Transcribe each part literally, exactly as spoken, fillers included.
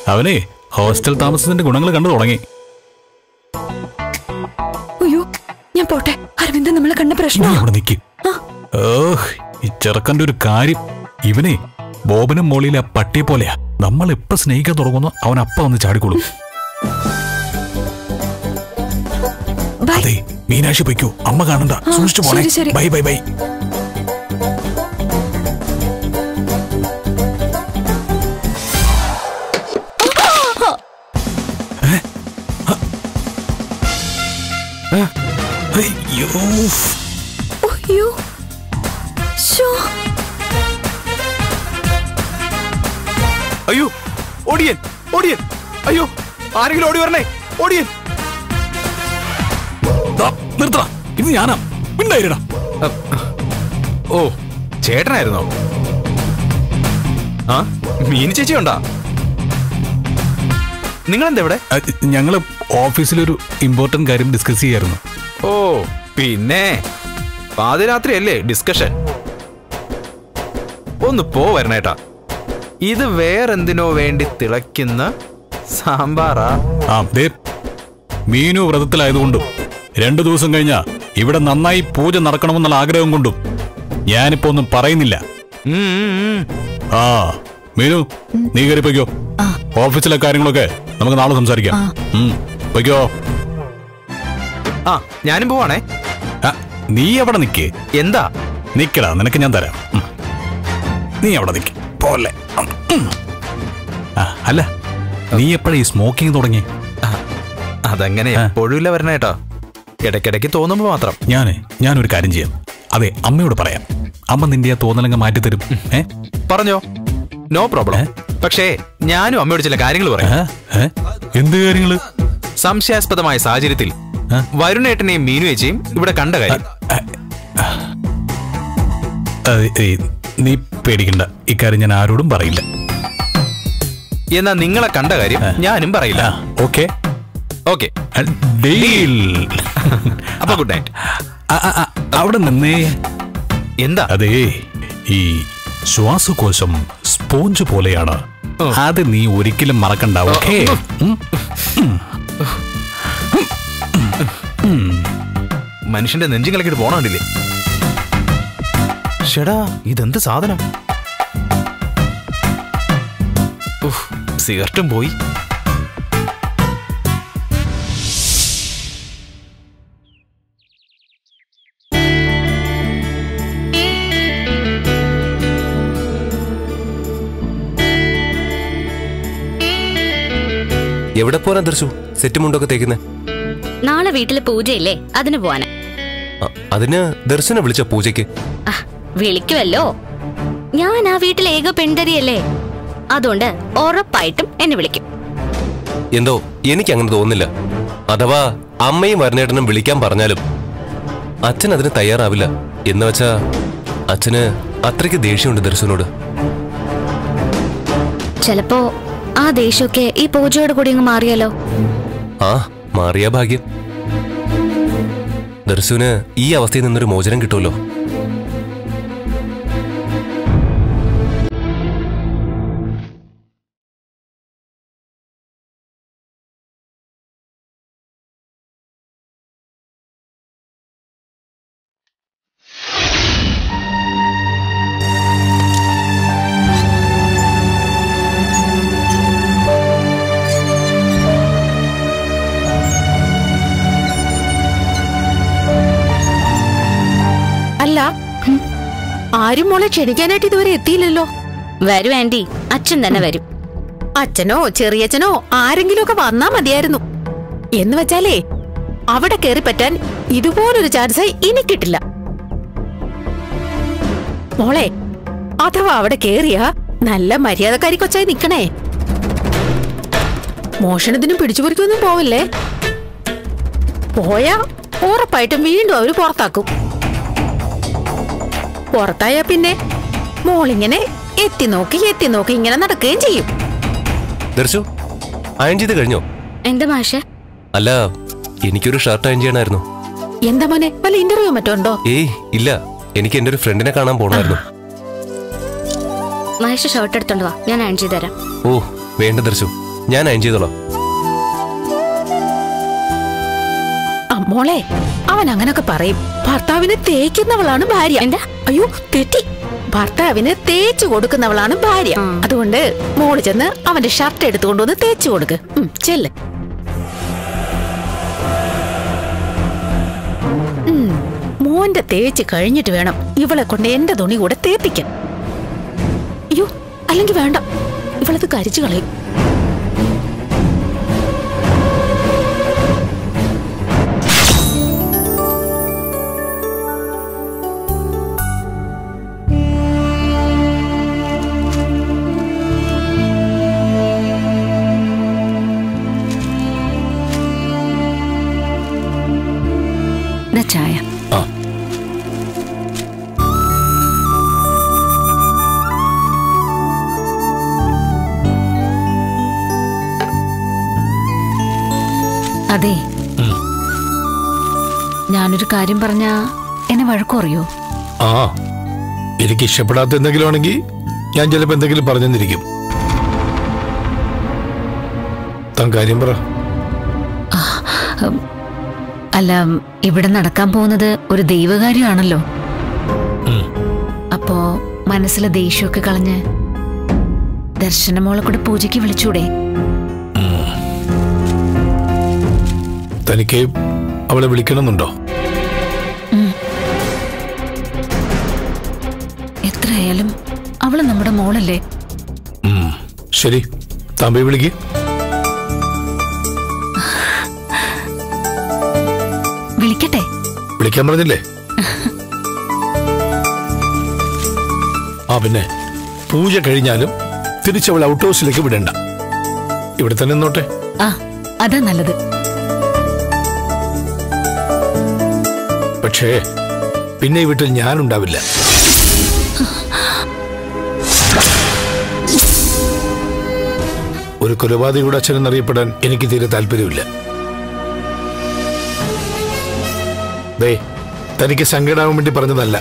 അവനെ ഹോസ്റ്റൽ താമസത്തിന്റെ ഗുണങ്ങൾ കണ്ടു തുടങ്ങി. അയ്യോ ഞാൻ പോട്ടെ. അരവിന്ദൻ നമ്മളെ കണ്ട പ്രശ്നം. അവിടെ നിൽക്കും. ഈ ചെറുക്കന്റെ ഒരു കാര്യം, ഇവനെ ബോബനും മോളിയിലെ ആ പട്ടിയെ പോലെയാ. നമ്മൾ എപ്പ സ്നേഹിക്കാൻ തുടങ്ങുന്നു അവൻ അപ്പ വന്ന് ചാടിക്കൊള്ളും. അതെ മീനാക്ഷി പൊയ്ക്കോ, അമ്മ കാണണ്ട, സൂക്ഷിച്ചു പോണേ. Bye bye bye. അയ്യോ അയ്യോ അയ്യോ ഓടിയൻ ഓടിയൻ. അയ്യോ ആരെങ്കിലും ഓടി വരണേ, ഓടിയൻ. നിർത്തടാ, ഇത് ഞാനാ, മിണ്ടായിരടാ. ഓ ചേട്ടനായിരുന്നോ? ആ മീനി ചേച്ചി ഉണ്ടാ? നിങ്ങളെന്താ ഇവിടെ? ഞങ്ങള് ഓഫീസിലൊരു ഇമ്പോർട്ടന്റ് കാര്യം ഡിസ്കസ് ചെയ്യായിരുന്നു. ഓ പിന്നെ പാതിരാത്രി അല്ലേ ഡിസ്കഷൻ? ഒന്ന് പോ വരണേട്ടാ, ഇത് വേറെന്തിനോ വേണ്ടി തിളയ്ക്കുന്ന സാമ്പാറാ. ആ ദേ മീനു വ്രതത്തിലായതുകൊണ്ടും രണ്ടു ദിവസം കഴിഞ്ഞാ ഇവിടെ നന്നായി പൂജ നടക്കണമെന്നുള്ള ആഗ്രഹം കൊണ്ടും ഞാനിപ്പോ ഒന്നും പറയുന്നില്ല. ആ മീനു നീ കയറി പൊയ്ക്കോ. ഓഫീസിലെ കാര്യങ്ങളൊക്കെ നമുക്ക് നാളെ സംസാരിക്കാം. പൊയ്ക്കോ. ആ ഞാനും പോവാണേ. നീ എവിടെ നിക്കേ? എന്താ? നിക്കടാ, നിനക്ക് ഞാൻ തരാം. നീ എവിടെ നിക്ക പോലെ. അല്ല നീ എപ്പോഴാ ഈ സ്മോക്കിംഗ് തുടങ്ങി? അതങ്ങനെ എപ്പോഴും വരണേട്ടാ, ഇടയ്ക്കിടയ്ക്ക് തോന്നുമ്പോ മാത്രം. ഞാന് ഞാനൊരു കാര്യം ചെയ്യാം. അതെ അമ്മയോട് പറയാം, അമ്മ നിന്റെ ആ തോന്നലങ്ങ് മാറ്റിത്തരും. ഏ പറഞ്ഞോ, നോ പ്രോബ്ലം. പക്ഷേ ഞാനും അമ്മയോട് ചില കാര്യങ്ങൾ പറയാം. എന്ത് കാര്യങ്ങള്? സംശയാസ്പദമായ സാഹചര്യത്തിൽ വരുണേട്ടനെയും മീനു ചേച്ചിയും ഇവിടെ കണ്ട കാര്യം. നീ പേടിക്കണ്ട, ഇക്കാര്യം ഞാൻ ആരോടും പറയില്ല. എന്നാ നിങ്ങളെ കണ്ട കാര്യം ഞാനും പറയില്ല. ഓക്കെ ഓക്കെ അപ്പൊ ഗുഡ് നൈറ്റ്. അവിടെ നിന്നേ. എന്താ? അതേ ഈ ശ്വാസകോശം സ്പോഞ്ച് പോലെയാണ്, അത് നീ ഒരിക്കലും മറക്കണ്ട. ഓക്കെ? മനുഷ്യന്റെ നെഞ്ചും കളിക്കിട്ട് പോണണ്ടില്ലേ? ഷെടാ ഇതെന്ത് സാധനം? സിഗരറ്റും പോയി. എവിടെ പോരാ ദർശു? സെറ്റ് മുണ്ടൊക്കെ തേക്കുന്നേ? നാളെ വീട്ടില് പൂജയില്ലേ, അതിന് പോവാന്. അതിന് ദർശന വിളിച്ച പൂജയ്ക്ക്? വിളിക്കുമല്ലോ, ഞാൻ ആ വീട്ടിലെ ഏക പെൺതരിയല്ലേ, അതുകൊണ്ട് ഉറപ്പായിട്ടും എന്നെ വിളിക്കും. എന്തോ എനിക്ക് അങ്ങനെ തോന്നുന്നില്ല. അഥവാ അമ്മയും വരണേട്ടനും വിളിക്കാൻ പറഞ്ഞാലും അച്ഛൻ അതിന് തയ്യാറാവില്ല. എന്ന് വെച്ചാ അച്ഛന് അത്രയ്ക്ക് ദേഷ്യമുണ്ട് ദർശനോട്. ചിലപ്പോ ആ ദേഷ്യമൊക്കെ ഈ പൂജയോട് കൂടി അങ്ങ് മാറിയാലോ? ആ മാറിയ ഭാഗ്യം. ദർശുവിന് ഈ അവസ്ഥയിൽ നിന്നൊരു മോചനം കിട്ടുമല്ലോ. ആരും മോളെ ക്ഷണിക്കാനായിട്ട് ഇതുവരെ എത്തിയില്ലല്ലോ. വരും ആന്റി, അച്ഛൻ തന്നെ വരും. അച്ഛനോ ചെറിയച്ഛനോ ആരെങ്കിലും ഒക്കെ വന്നാ മതിയായിരുന്നു. എന്ന് വെച്ചാലേ അവിടെ കയറി പറ്റാൻ ഇതുപോലൊരു ചാൻസ് ഇനി കിട്ടില്ല മോളെ. അഥവാ അവിടെ കേറിയാ നല്ല മര്യാദക്കാരി കൊച്ചായി നിക്കണേ. മോഷണത്തിനും പിടിച്ചുപറിക്കൊന്നും പോവല്ലേ. പോയാ ഉറപ്പായിട്ടും വീണ്ടും അവര് പുറത്താക്കും. പുറത്തായാ പിന്നെ മോളിങ്ങനെ എത്തി നോക്കി എത്തി നോക്കി ഇങ്ങനെ നടക്കുകയും ചെയ്യും. ദർശു അയൺ ചെയ്ത് കഴിഞ്ഞോ? എന്താ മാഷേ? അല്ല എനിക്കൊരു ഷർട്ട് അയൺ ചെയ്യണമായിരുന്നു. എന്താ മോനെ, വല്ല ഇന്റർവ്യൂ മറ്റോ ഉണ്ടോ? ഏയ് ഇല്ല, എനിക്ക് എന്റെ ഒരു ഫ്രണ്ടിനെ കാണാൻ പോണമായിരുന്നു. മഹേഷ് ഷർട്ട് എടുത്തോണ്ട് വാ, ഞാൻ അയൺ ചെയ്ത് തരാം. ഓ വേണ്ട ദർശു, ഞാൻ അയൺ ചെയ്തോളാം. മോളെ, അവൻ അങ്ങനൊക്കെ പറയും. ഭർത്താവിനെ തേക്കുന്നവളാണ് ഭാര്യ. എന്താ? അയ്യോ തെറ്റി. ഭർത്താവിന് തേച്ചു കൊടുക്കുന്നവളാണ് ഭാര്യ. അതുകൊണ്ട് മോള് ചെന്ന് അവന്റെ ഷർട്ട് എടുത്തുകൊണ്ടുവന്ന് തേച്ചു കൊടുക്ക്. ചെല്ല്. മോന്റെ തേച്ച് കഴിഞ്ഞിട്ട് വേണം ഇവളെ കൊണ്ട് എന്റെ തുണി കൂടെ തേപ്പിക്കാൻ. അയ്യോ, അല്ലെങ്കിൽ വേണ്ട, ഇവളത് കരിച്ചു കളയും. ചായ. അതെ, ഞാനൊരു കാര്യം പറഞ്ഞാ എന്നെ വഴക്കുറയോ? ആ, എനിക്ക് ഇഷ്ടപ്പെടാത്ത എന്തെങ്കിലും ആണെങ്കിൽ ഞാൻ ചിലപ്പോ എന്തെങ്കിലും പറഞ്ഞെന്നിരിക്കും. താൻ കാര്യം പറ. അല്ല, ഇവിടെ നടക്കാൻ പോകുന്നത് ഒരു ദൈവകാര്യമാണല്ലോ. അപ്പോ മനസ്സിലെ ദേഷ്യമൊക്കെ കളഞ്ഞ് ദർശനമോളെ കൂടെ പൂജയ്ക്ക് വിളിച്ചൂടെ? തനിക്ക് അവളെ വിളിക്കണമെന്നുണ്ടോ? എത്രയായാലും അവള് നമ്മുടെ മോളല്ലേ. ശരി, താമ്പി വിളിക്ക്. വിളിക്കട്ടെ? വിളിക്കാൻ പറഞ്ഞില്ലേ? ആ, പിന്നെ പൂജ കഴിഞ്ഞാലും തിരിച്ചവൾ ഔട്ട് ഹൗസിലേക്ക് വിടണ്ട, ഇവിടെ തന്നെ നിന്നോട്ടെ. ആ, അതാ നല്ലത്. പക്ഷേ പിന്നെ ഈ വീട്ടിൽ ഞാനുണ്ടാവില്ല. ഒരു കൊലപാതകയുടെ അച്ഛനെന്നറിയപ്പെടാൻ എനിക്ക് തീരെ താല്പര്യമില്ല. ദേ, തനിക്ക് സങ്കടാവാൻ വേണ്ടി പറഞ്ഞതല്ല.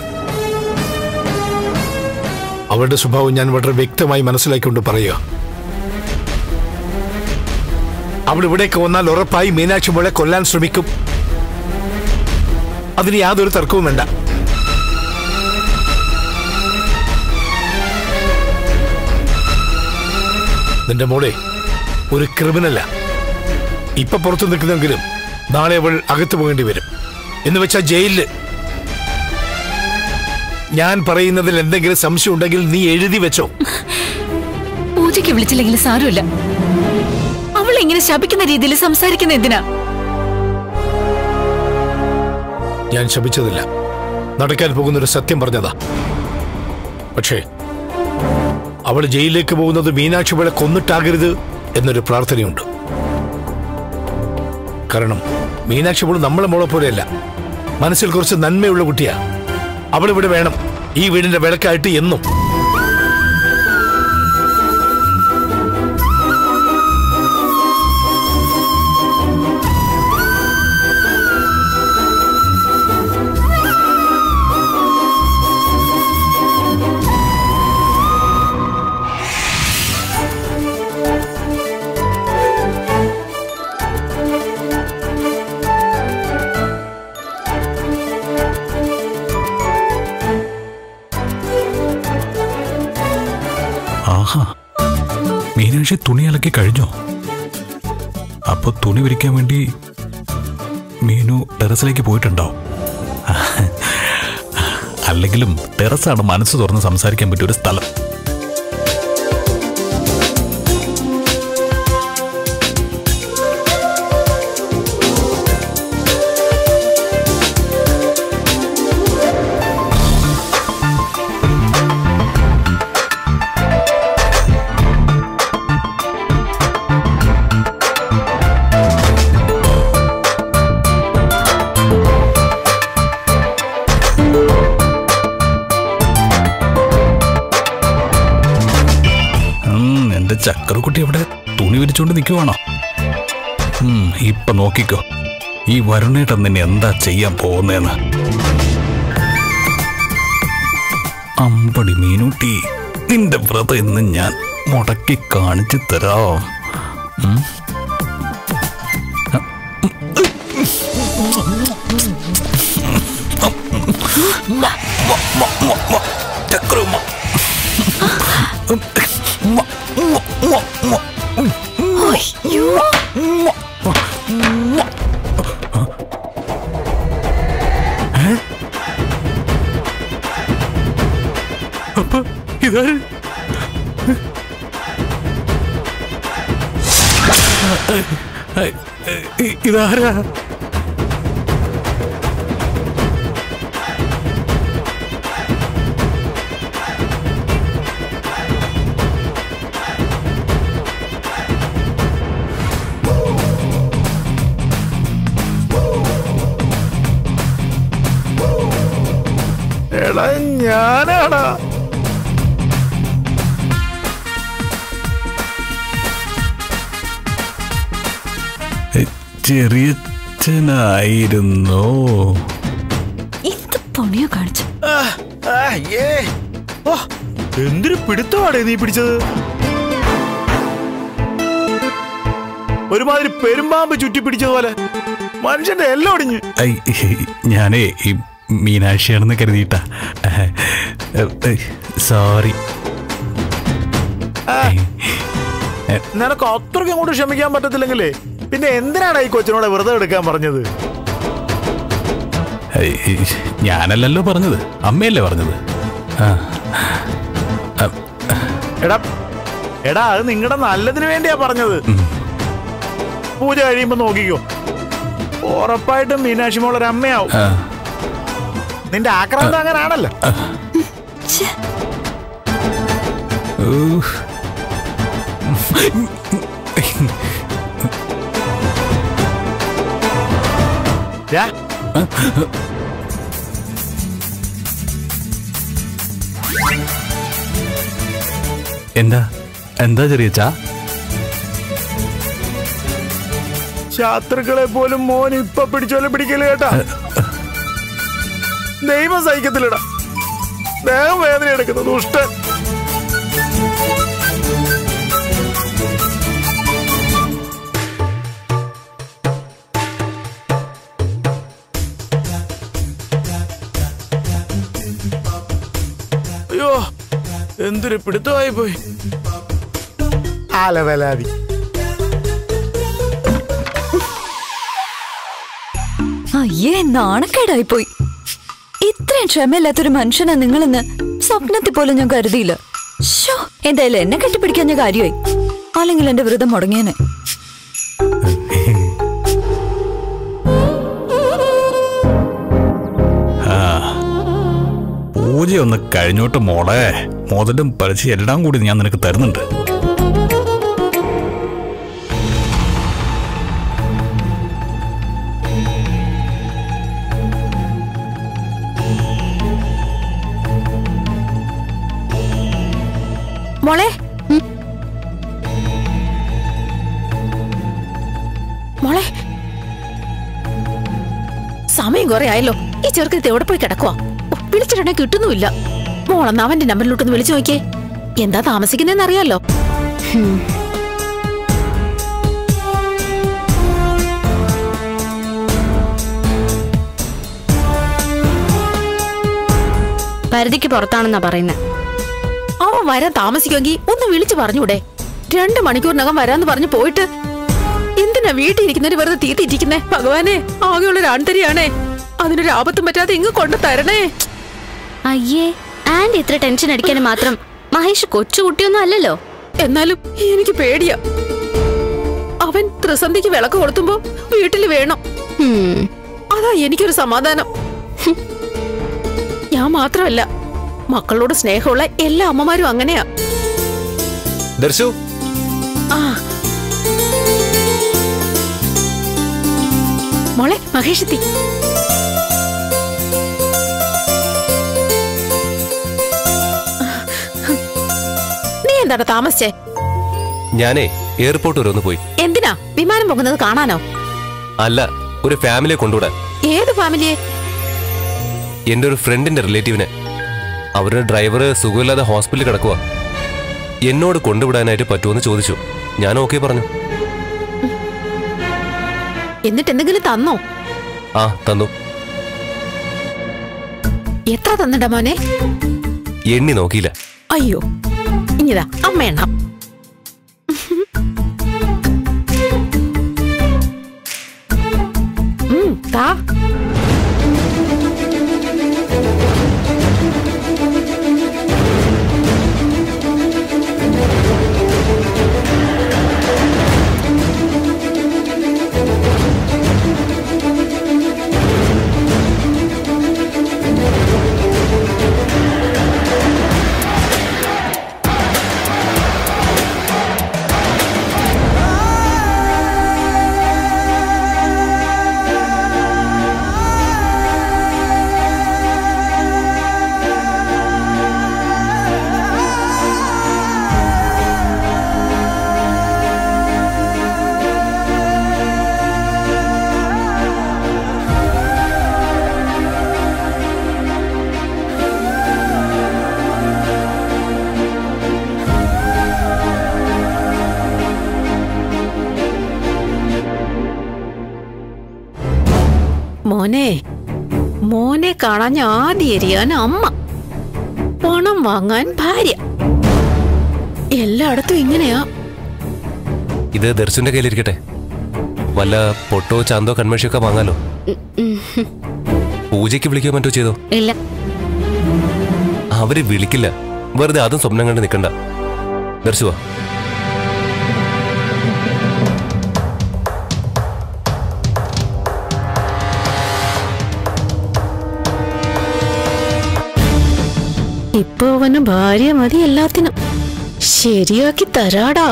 അവളുടെ സ്വഭാവം ഞാൻ വളരെ വ്യക്തമായി മനസ്സിലാക്കിക്കൊണ്ട് പറയുക. അവൾ ഇവിടേക്ക് വന്നാൽ ഉറപ്പായി മീനാക്ഷി മോളെ കൊല്ലാൻ ശ്രമിക്കും. അതിന് യാതൊരു തർക്കവും വേണ്ട. നിന്റെ മോളെ ഒരു ക്രിമിനല. ഇപ്പൊ പുറത്തു നിൽക്കുന്നെങ്കിലും നാളെ അവൾ അകത്തു പോകേണ്ടി വരും. എന്ന് വെച്ചാൽ ജയിലില്. ഞാൻ പറയുന്നതിൽ എന്തെങ്കിലും സംശയം ഉണ്ടെങ്കിൽ നീ എഴുതി വെച്ചോ. പൂജയ്ക്ക് വിളിച്ചില്ലെങ്കിൽ സാരമില്ല. അവൾ ഇങ്ങനെ ശപിക്കുന്ന രീതിയിൽ സംസാരിക്കുന്ന എന്തിനാ? ഞാൻ ശപിച്ചതില്ല, നടക്കാൻ പോകുന്നൊരു സത്യം പറഞ്ഞതാ. പക്ഷേ അവൾ ജയിലിലേക്ക് പോകുന്നത് മീനാക്ഷി അവളെ കൊന്നിട്ടാകരുത് എന്നൊരു പ്രാർത്ഥനയുണ്ട്. കാരണം മീനാക്ഷി അവൾ നമ്മളെ മോളെ പോലെയല്ല, മനസ്സിൽ കുറച്ച് നന്മയുള്ള കുട്ടിയാ. അവളിവിടെ വേണം, ഈ വീടിന്റെ വിളക്കായിട്ട് എന്നും. ആഹാ, മീനാക്ഷി തുണി അലക്കി കഴിഞ്ഞോ? അപ്പൊ തുണി വിരിക്കാൻ വേണ്ടി മീനു ടെറസിലേക്ക് പോയിട്ടുണ്ടാവും. അല്ലെങ്കിലും ടെറസാണ് മനസ്സ് തുറന്ന് സംസാരിക്കാൻ പറ്റിയ ഒരു സ്ഥലം. ചക്കരക്കുട്ടി അവിടെ തുണി വിരിച്ചുകൊണ്ട് നിൽക്കുവാണോ? ഇപ്പൊ നോക്കിക്കോ, ഈ വരുണേട്ടൻ നിന്നെ എന്താ ചെയ്യാൻ പോകുന്നേന്ന്. അമ്പടി മീനൂട്ടി, നിന്റെ വ്രതം ഇന്ന് ഞാൻ മുടക്കി കാണിച്ചു തരാം. അപ്പൊ ഇതാര്? ഇതാരാ? എടാ ഞാനാടാ. ചെറിയച്ഛനായിരുന്നോ? എന്ത് പണിയോ കാണിച്ചു. എന്തൊരു പിടുത്തമാടേ നീ പിടിച്ചത്. ഒരുമാതിരി പെരുമ്പാമ്പ് ചുറ്റി പിടിച്ചതുപോലെ മനുഷ്യന്റെ എല്ലാം ഒടിഞ്ഞ്. ഞാനേ ഈ മീനാക്ഷിയാണെന്ന് കരുതിയിട്ടാ. സോറി. നിനക്ക് അത്രയ്ക്ക് അങ്ങോട്ട് ക്ഷമിക്കാൻ പറ്റത്തില്ലെങ്കിലേ പിന്നെ എന്തിനാണ് ഈ കൊച്ചിനോട് വെറുതെ എടുക്കാൻ പറഞ്ഞത്? ഞാനല്ലല്ലോ പറഞ്ഞത്, അമ്മയല്ലേ പറഞ്ഞത്. എടാ എടാ അത് നിങ്ങളുടെ നല്ലതിന് വേണ്ടിയാ പറഞ്ഞത്. പൂജ കഴിയുമ്പോ നോക്കിക്കോ, ഉറപ്പായിട്ടും മീനാക്ഷി മോളൊരു അമ്മയാവും. നിന്റെ ആക്രാന്തം അങ്ങനാണല്ലോ. എന്താ എന്താ ചെറിയച്ചാ? ശത്രുക്കളെ പോലും മോൻ ഇപ്പൊ പിടിച്ചോലെ പിടിക്കല് കേട്ടാ. ദൈവം സഹിക്കത്തില്ലടാ, ദേഹം വേദന എടുക്കുന്നു ദുഷ്ടൻ. അയ്യോ എന്തൊരു പിടുത്തമായി പോയി. ആലവലാതി. അയ്യേ, നാണക്കേടായി പോയി. ഇത്രയും ക്ഷമയില്ലാത്തൊരു മനുഷ്യനാ നിങ്ങളെന്ന് സ്വപ്നത്തിൽ പോലും ഞാൻ കരുതിയില്ല. ശോ, എന്തായാലും എന്നെ കെട്ടിപ്പിടിക്കാൻ ഞാൻ കാര്യമായി, അല്ലെങ്കിൽ എന്റെ വ്രതം മുടങ്ങിയേനെ. പൂജയൊന്ന് കഴിഞ്ഞോട്ട് മോളെ, മോതിരം പറിച്ച് എല്ലാം കൂടി ഞാൻ നിനക്ക് തരുന്നുണ്ട്. മോളെ മോളെ സമയം കുറെ ആയല്ലോ. ഈ ചെറുക്കത്തെ എവിടെ പോയി കിടക്കുവാ? വിളിച്ചിട്ടുണ്ടെ കിട്ടുന്നുമില്ല. മോളെന്ന് അവന്റെ നമ്പറിലോട്ടൊന്ന് വിളിച്ചു നോക്കിയേ. എന്താ താമസിക്കുന്നതെന്ന് അറിയാലോ. പരിധിക്ക് പുറത്താണെന്നാ പറയുന്നത്. അവൻ വരാൻ താമസിക്കുമെങ്കിൽ ഒന്ന് വിളിച്ചു പറഞ്ഞൂടെ? രണ്ടു മണിക്കൂറിനകം വരാന്ന് പറഞ്ഞു പോയിട്ട് എന്തിനാ വീട്ടിൽ ഇരിക്കുന്നവര് വെറുതെ തീറ്റിരിക്കുന്നേ? ഭഗവാനെ, ആകെയുള്ളൊരു ആൺതരിയാണേ, അതിനൊരു ആപത്തും പറ്റാതെ ഇങ്ങ് കൊണ്ടു തരണേ. അയ്യേ, ആൻഡ് ഇത്ര ടെൻഷൻ അടിക്കാൻ മാത്രം മഹേഷ് കൊച്ചുകുട്ടിയൊന്നും അല്ലല്ലോ. എന്നാലും എനിക്ക് പേടിയാ. അവൻ ത്രിസന്ധിക്ക് വിളക്ക് കൊളുത്തുമ്പോ വീട്ടില് വേണം. അതാ എനിക്കൊരു സമാധാനം. ഞാൻ മാത്രമല്ല, മക്കളോട് സ്നേഹമുള്ള എല്ലാ അമ്മമാരും അങ്ങനെയാ. ദർശു, ആ മോളെ, മഹേഷ് എത്തി. നീ എന്താടാ താമസിച്ചേ? ഞാനേ എയർപോർട്ട് വരെ ഒന്ന് പോയി. എന്തിനാ? വിമാനം പോകുന്നത് കാണാനോ? അല്ല, ഒരു ഫാമിലിയെ കൊണ്ടുവിടാൻ. ഏത് ഫാമിലിയെ? എന്റെ ഒരു ഫ്രണ്ടിന്റെ റിലേറ്റീവിനെ. അവരുടെ ഡ്രൈവർ സുഖമില്ലാതെ ഹോസ്പിറ്റലിൽ കിടക്കുക. എന്നോട് കൊണ്ടുവിടാനായിട്ട് പറ്റുമെന്ന് ചോദിച്ചു. ഞാൻ ഓക്കെ പറഞ്ഞു. എന്നിട്ട് എന്തെങ്കിലും തന്നോ? ആ തന്നു. എത്ര തന്നിട്ട മോനെ? എണ്ണി നോക്കിയില്ല. അയ്യോ, ഇനിതാ അമ്മ എണ്ണ. താ. മോനെ മോനെ കാണാൻ ആദ്യം എരിയാൻ അമ്മ, പണം വാങ്ങാൻ ഭാര്യ, എല്ലായിടത്തും ഇങ്ങനെയാ. ഇത് ദർശന്റെ കയ്യിലിരിക്കട്ടെ. വല്ല പൊട്ടോ ചാന്തോ കൺമേഷിയൊക്കെ വാങ്ങാലോ. പൂജയ്ക്ക് വിളിക്കുകയോ മറ്റോ ചെയ്തോ? ഇല്ല. അവര് വിളിക്കില്ല. വെറുതെ അതും സ്വപ്നം കണ്ട് നിൽക്കണ്ട. ദർശുവാ. ഇപ്പൊ അവന് ഭാര്യ മതി എല്ലാത്തിനും. ശരിയാക്കി തരാടാ.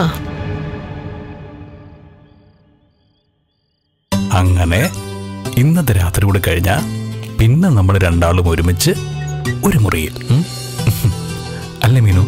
അങ്ങനെ ഇന്നത്തെ രാത്രി കൂടെ കഴിഞ്ഞാ പിന്നെ നമ്മൾ രണ്ടാളും ഒരുമിച്ച് ഒരു മുറിയിൽ. അല്ലേ മീനു?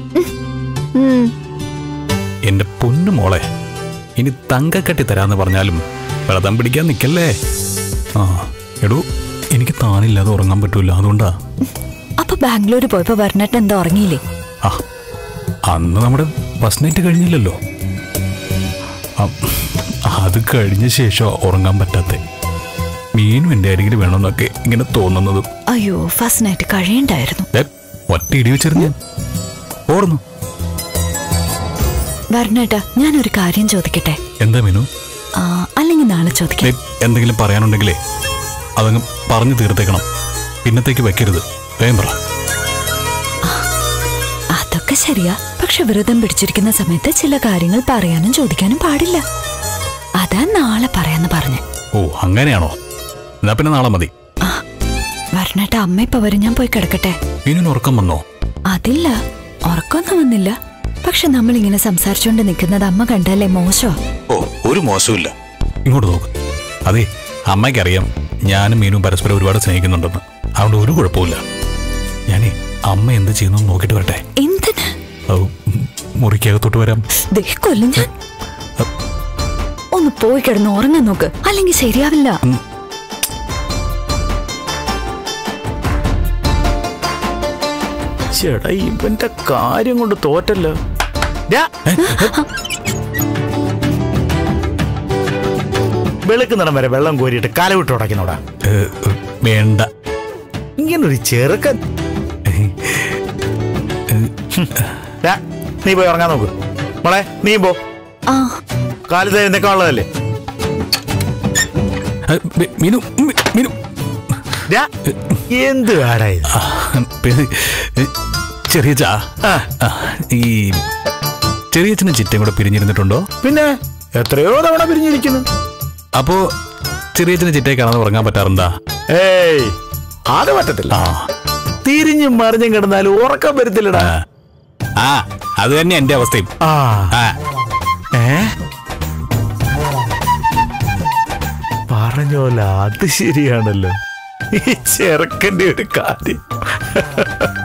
എന്റെ പൊന്നു മോളെ, ഇനി തങ്കക്കട്ടി തരാന്ന് പറഞ്ഞാലും വ്രതം പിടിക്കാൻ നിക്കല്ലേ. ആ എടൂ, എനിക്ക് താനില്ലാതെ ഉറങ്ങാൻ പറ്റൂല. അതുകൊണ്ടാ. അപ്പൊ ബാംഗ്ലൂർ പോയപ്പോ വർണ്ണേട്ടൻ എന്താ ഉറങ്ങിയില്ലേ? ആ അന്ന് നമ്മുടെ ബസ് നൈറ്റ് കഴിഞ്ഞില്ലല്ലോ. അത് കഴിഞ്ഞ ശേഷം ഉറങ്ങാൻ പറ്റാത്ത. മീനും എന്റെ അരികിൽ വേണമെന്നൊക്കെ ഇങ്ങനെ തോന്നുന്നതും. അയ്യോ, ഫസ്റ്റ് നൈറ്റ് കഴിയണ്ടായിരുന്നു. ഒറ്റ ഇടി വെച്ചിരുന്നു ഓർന്നു. വർണ്ണേട്ടാ, ഞാനൊരു കാര്യം ചോദിക്കട്ടെ? എന്താ മീനു? അല്ലെങ്കിൽ നാളെ ചോദിക്കാം. എന്തെങ്കിലും പറയാനുണ്ടെങ്കിലേ അതങ്ങ് പറഞ്ഞു തീർത്തേക്കണം. പിന്നത്തേക്ക് വെക്കരുത്. വേഗം പറ. അതൊക്കെ ശരിയാ. പക്ഷെ വ്രതം പിടിച്ചിരിക്കുന്ന സമയത്ത് ചില കാര്യങ്ങൾ പറയാനും ചോദിക്കാനും പാടില്ല. അതാ നാളെ പറയാന്ന് പറഞ്ഞു. ഓ അങ്ങനെയാണോ? എന്നാ പിന്നെ നാളെ മതി. വർണ്ണേട്ട, അമ്മ ഇപ്പൊ വരും. ഞാൻ പോയി കിടക്കട്ടെ. മീനിന് ഉറക്കം വന്നോ? അതില്ല, ഉറക്കമൊന്നും വന്നില്ല. പക്ഷെ നമ്മൾ ഇങ്ങനെ സംസാരിച്ചുകൊണ്ട് നിൽക്കുന്നത് അമ്മ കണ്ടല്ലേ മോശമാ. ഓ ഒരു മോശമില്ല. ഇങ്ങോട്ട് നോക്ക്. അതെ, അമ്മയ്ക്കറിയാം ഞാനും മീനും പരസ്പരം ഒരുപാട് സ്നേഹിക്കുന്നുണ്ടെന്ന്. അതുകൊണ്ട് ഒരു കുഴപ്പമില്ല. ഞാനേ അമ്മ എന്ത് ചെയ്യുന്നു നോക്കിട്ട് വരട്ടെ. എന്തിന്? മുറിക്കകത്തോട്ട് വരാം. കൊല്ലും ഞാൻ. ഒന്ന് പോയി കിടന്ന് ഉറങ്ങാൻ നോക്ക്, അല്ലെങ്കിൽ ശരിയാവില്ല. ചേട്ടാ, ഇവന്റെ കാര്യം കൊണ്ട് തോറ്റല്ലോ. വെളുക്കുന്നിടം വരെ വെള്ളം കോരിയിട്ട് കാലവിട്ട് ഉടയ്ക്കുന്നോടാ. വേണ്ട. ഇങ്ങനൊരു ചെറുക്കൻ. നീ പോയി ഉറങ്ങാൻ നോക്ക് മോളെ. നീ പോ. കാലത്ത് എന്തൊക്കെ ഉള്ളതല്ലേ. മീനു മീനു എന്ത് കാടായി ചെറിയ ഈ ചെറിയച്ഛനും ചിറ്റയും കൂടെ പിരിഞ്ഞിരുന്നിട്ടുണ്ടോ? പിന്നെ എത്രയോ തവണ പിരിഞ്ഞിരിക്കുന്നു. അപ്പോ ചെറിയച്ഛന് ചിറ്റയെ കാണാതെ ഉറങ്ങാൻ പറ്റാറുണ്ടാ? ഏയ് അത് പറ്റത്തില്ല. തിരിഞ്ഞും മറിഞ്ഞും കിടന്നാലും ഉറക്കം വരത്തില്ലടാ. ആ അത് തന്നെ എന്റെ അവസ്ഥയും. പറഞ്ഞോല, അത് ശരിയാണല്ലോ ഈ ചെറുക്കന്റെ ഒരു കാര്യം.